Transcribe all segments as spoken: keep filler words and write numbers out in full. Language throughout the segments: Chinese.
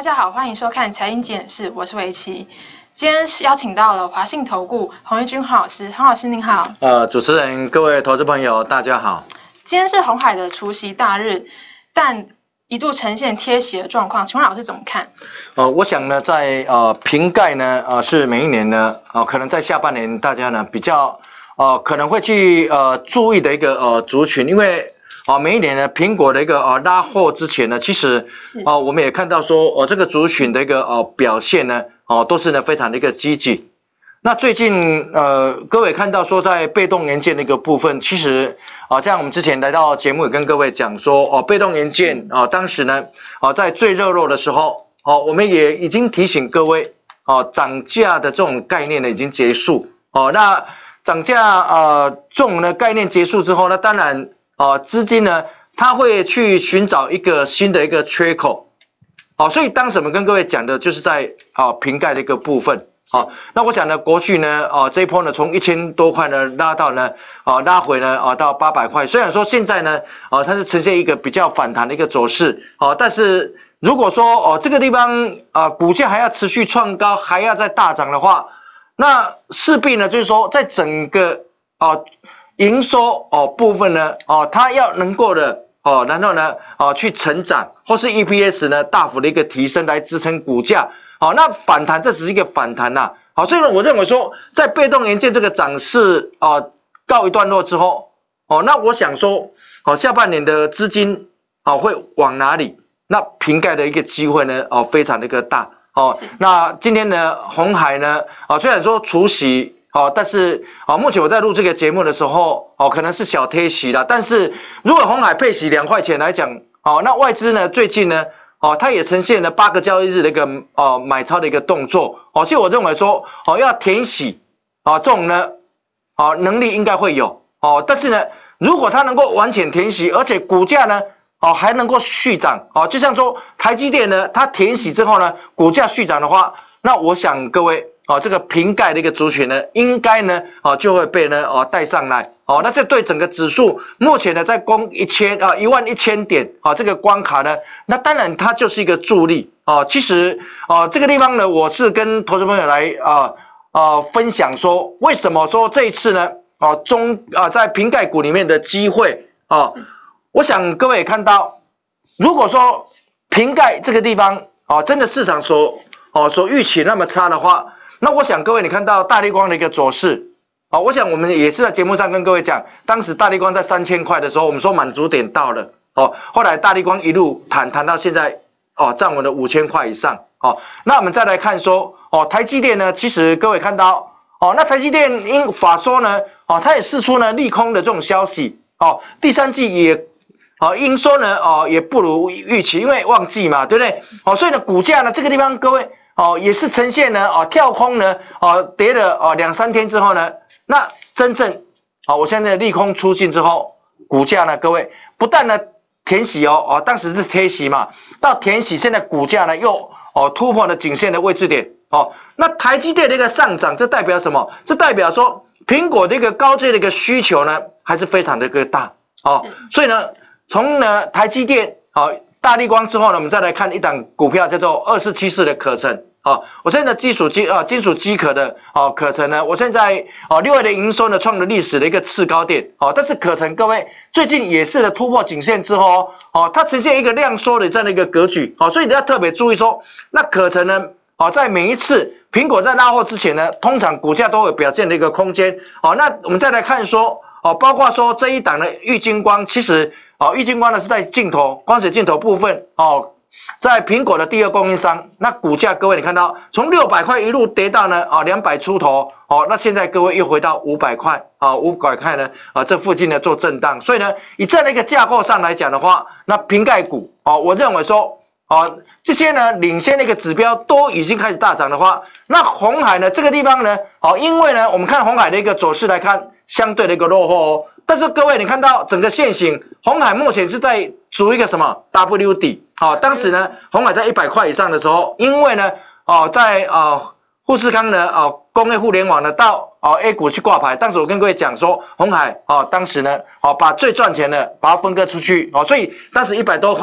大家好，欢迎收看财经简视，我是维琪。今天是邀请到了华信投顾洪一军洪老师，洪老师您好。 呃，主持人、各位投资朋友，大家好。 今天是鸿海的除息大日，但一度呈现贴息的状况，请问老师怎么看？ 呃，我想呢，在呃瓶盖呢，呃是每一年呢，呃可能在下半年大家呢比较呃可能会去呃注意的一个呃族群，因为啊、呃、每一年呢苹果的一个呃拉货之前呢，其实啊、呃、我们也看到说呃这个族群的一个呃表现呢，哦、呃、都是呢非常的一个积极。那最近呃各位看到说在被动元件的一个部分，其实啊像我们之前来到节目也跟各位讲说哦被动元件啊当时呢啊在最热络的时候哦我们也已经提醒各位哦涨价的这种概念呢已经结束哦那涨价呃这种呢概念结束之后呢当然啊资金呢它会去寻找一个新的一个缺口哦所以当时我们跟各位讲的就是在啊瓶盖的一个部分。好、哦，那我想呢，国巨呢，哦，这一波呢，从一千多块呢拉到呢，哦，拉回呢，哦，到八百块。虽然说现在呢，哦，它是呈现一个比较反弹的一个走势，哦，但是如果说哦这个地方啊、呃、股价还要持续创高，还要再大涨的话，那势必呢就是说，在整个哦营收哦部分呢，哦它要能够的哦，然后呢，哦去成长，或是 E P S 呢大幅的一个提升来支撑股价。好，那反弹这只是一个反弹呐、啊。好，所以呢，我认为说，在被动元件这个涨势啊、呃、告一段落之后，哦，那我想说，哦，下半年的资金哦会往哪里？那瓶盖的一个机会呢，哦，非常的一个大。哦，那今天呢，鸿海呢，啊、哦，虽然说除息，哦，但是啊、哦，目前我在录这个节目的时候，哦，可能是小贴息啦。但是如果鸿海配息两块钱来讲，哦，那外资呢最近呢？哦，它也呈现了八个交易日的一个哦买超的一个动作哦，所以我认为说哦要填息啊、哦、这种呢哦能力应该会有哦，但是呢如果它能够完全填息，而且股价呢哦还能够续涨哦，就像说台积电呢它填息之后呢股价续涨的话，那我想各位哦这个瓶盖的一个族群呢应该呢哦就会被呢哦带上来。哦，那这对整个指数目前呢在攻一千啊一万一千点啊这个关卡呢，那当然它就是一个助力哦。其实哦这个地方呢，我是跟投资朋友来啊啊分享说，为什么说这一次呢哦中啊在瓶盖股里面的机会啊，我想各位也看到，如果说瓶盖这个地方哦真的市场所哦所预期那么差的话，那我想各位你看到大立光的一个走势。好、哦，我想我们也是在节目上跟各位讲，当时大立光在三千块的时候，我们说满足点到了，哦，后来大立光一路弹弹到现在，哦，站稳了五千块以上，哦，那我们再来看说，哦，台积电呢，其实各位看到，哦，那台积电因法说呢，哦，它也释出呢利空的这种消息，哦，第三季也，哦，营收呢，哦，也不如预期，因为旺季嘛，对不对？哦，所以呢，股价呢，这个地方各位，哦，也是呈现呢，哦，跳空呢，哦，跌了哦两三天之后呢。那真正啊，我现在利空出尽之后，股价呢，各位不但呢填息哦，哦，当时是贴息嘛，到填息，现在股价呢又哦突破了颈线的位置点哦。那台积电的一个上涨，这代表什么？这代表说苹果的一个高阶的一个需求呢，还是非常的一个大哦。所以呢，从呢台积电哦大立光之后呢，我们再来看一档股票叫做二四七四的可成。哦，我现在金属基啊金属机壳的哦可成呢，我现在哦六月的营收呢创了历史的一个次高点哦，但是可成各位最近也是的突破颈线之后哦，它呈现一个量缩的这样的一个格局哦，所以你要特别注意说，那可成呢哦在每一次苹果在拉货之前呢，通常股价都有表现的一个空间哦，那我们再来看说哦，包括说这一档的玉晶光，其实哦玉晶光呢是在镜头光学镜头部分哦。在苹果的第二供应商，那股价各位你看到从六百块一路跌到呢啊两百出头哦，那现在各位又回到五百块啊五百块呢啊这附近呢做震荡，所以呢以这样的一个架构上来讲的话，那瓶盖股哦，我认为说哦这些呢领先的一个指标都已经开始大涨的话，那鸿海呢这个地方呢哦，因为呢我们看鸿海的一个走势来看，相对的一个落后哦。但是各位，你看到整个线型，鸿海目前是在筑一个什么 W 底？好、哦，当时呢，鸿海在一百块以上的时候，因为呢，哦，在哦富士康呢，哦工业互联网呢到哦 A 股去挂牌，当时我跟各位讲说，鸿海哦当时呢，哦把最赚钱的把它分割出去，哦，所以当时一百多块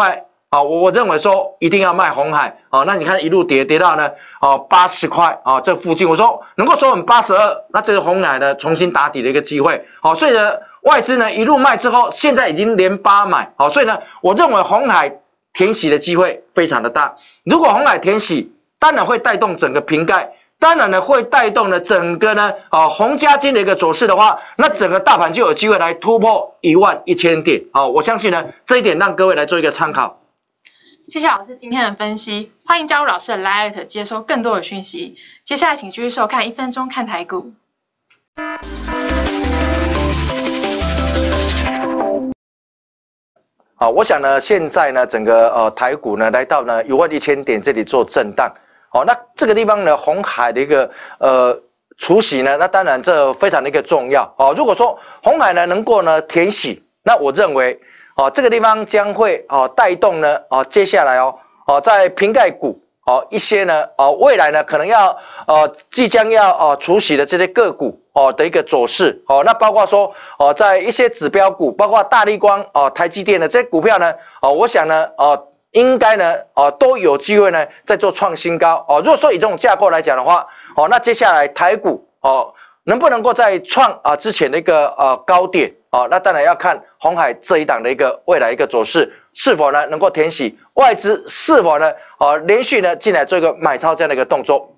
啊，我我认为说一定要卖鸿海啊，那你看一路跌跌到呢哦八十块啊这附近，我说能够收稳八十二，那这个鸿海呢重新打底的一个机会，好，所以呢外资呢一路卖之后，现在已经连八买，好，所以呢我认为鸿海填息的机会非常的大，如果鸿海填息，当然会带动整个瓶盖。当然呢，会带动了整个呢，啊，红加金的一个走势的话，那整个大盘就有机会来突破一万一千点啊！我相信呢，这一点让各位来做一个参考。 谢谢老师今天的分析，欢迎加入老师的 Line 接收更多的讯息。接下来请继续收看一分钟看台股。 好，我想呢，现在呢，整个呃台股呢来到呢一万一千点这里做震荡。好，那这个地方呢，鸿海的一个呃除息呢，那当然这非常的一个重要哦。如果说鸿海呢能够呢填息，那我认为哦这个地方将会哦带动呢哦接下来哦哦在瓶盖股哦一些呢哦未来呢可能要呃即将要哦除息的这些个股哦的一个走势哦，那包括说哦在一些指标股，包括大立光哦台积电的这些股票呢哦，我想呢哦。应该呢，哦，都有机会呢，在做创新高哦。如果说以这种架构来讲的话，哦，那接下来台股哦，能不能够再创啊之前的一个呃高点哦？那当然要看鸿海这一档的一个未来一个走势是否呢能够填息，外资是否呢哦连续呢进来做一个买超这样的一个动作。